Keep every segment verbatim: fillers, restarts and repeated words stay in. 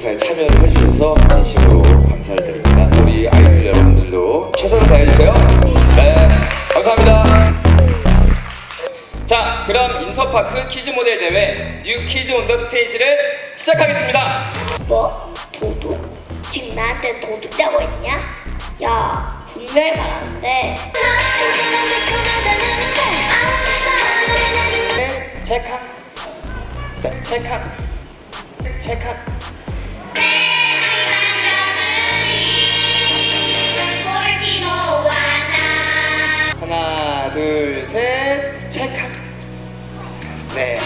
행사에 참여를 해주셔서 진심으로 감사를 드립니다. 우리 아이돌 여러분들도 최선을 다해주세요. 네, 감사합니다. 자, 그럼 인터파크 퀴즈 모델 대회 뉴 퀴즈 온 더 스테이지를 시작하겠습니다. 뭐? 도둑? 지금 나한테 도둑이라고 했냐? 야, 분명히 말하는데. 네, 찰칵. 네, 찰칵. 찰칵. 하나, 둘, 셋, 찰칵. 네.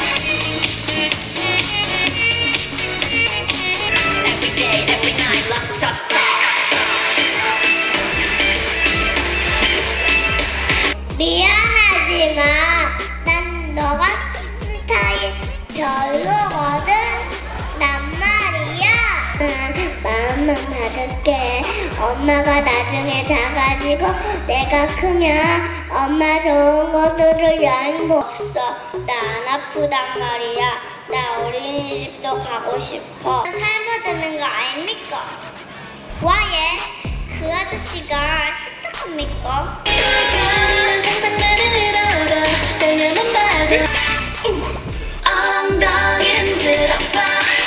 미안하지만 난 너 같은 스타일 별로거든. 난 말이야. 응, 마음만 받을게. 엄마가 나중에 작아지고 내가 크면 엄마 좋은 거 들을 여행도 없어. 나 안 아프단 말이야. 나 어린이집도 가고 싶어. 삶아드는 거 아닙니까? 와예, 그 아저씨가 싫다합니까? 엉덩이는 들어봐.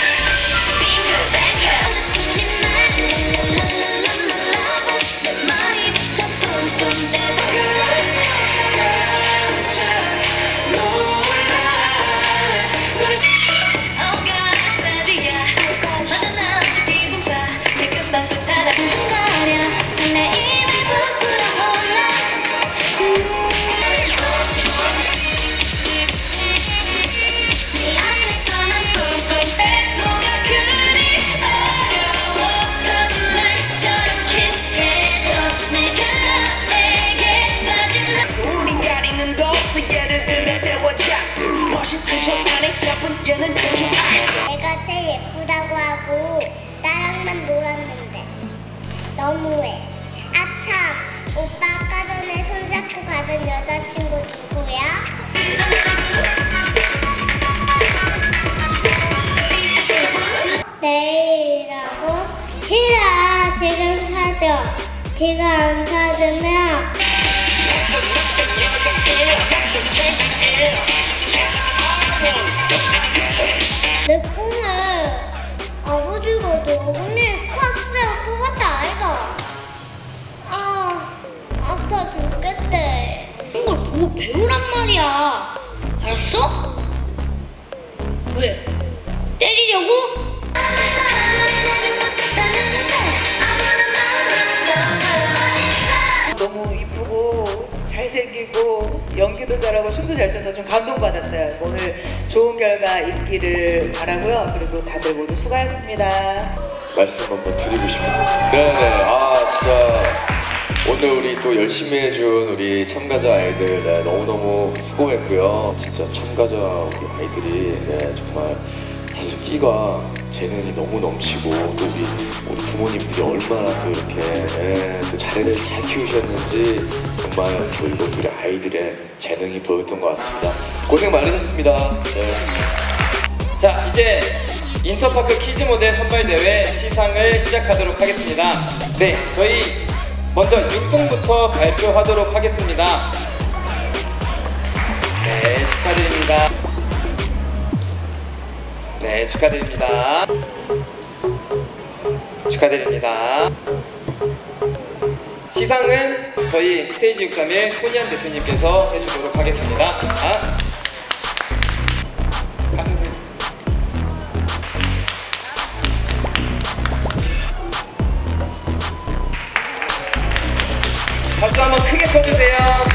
내가 제일 예쁘다고 하고 나랑만 놀았는데 너무해. 아참, 오빠 아까 전에 손잡고 가던 여자친구 누구야? 내일이라고? 싫어. 지금 사줘. 지금 안 사주면 내 꿈에 아버지가 너구리 콱스에 뽑았다 아이가. 아, 아파 죽겠대. 이걸 보고 배우란 말이야. 알았어? 왜? 때리려고? 너무 이쁘고 잘생기고 연기도 잘하고 춤도 잘 춰서 좀 감동받았어요. 오늘 좋은 결과 있기를 바라고요. 그리고 다들 모두 수고하셨습니다. 말씀 한번 드리고 싶습니다. 네네. 아, 진짜 오늘 우리 또 열심히 해준 우리 참가자 아이들 네, 너무너무 수고했고요. 진짜 참가자 우리 아이들이 네, 정말 사실 끼가 재능이 너무 넘치고 또 우리, 우리 부모님들이 얼마나 또 이렇게 네, 또 자리를 잘 키우셨는지 정말 그리고 우리 아이들의 재능이 보였던 것 같습니다. 고생 많으셨습니다. 네. 자, 이제 인터파크 퀴즈 모델 선발 대회 시상을 시작하도록 하겠습니다. 네, 저희 먼저 육 등부터 발표하도록 하겠습니다. 네, 축하드립니다. 네, 축하드립니다. 축하드립니다. 시상은 저희 스테이지 육십삼의 손희안 대표님께서 해주도록 하겠습니다. 아. 박수 한번 크게 쳐주세요.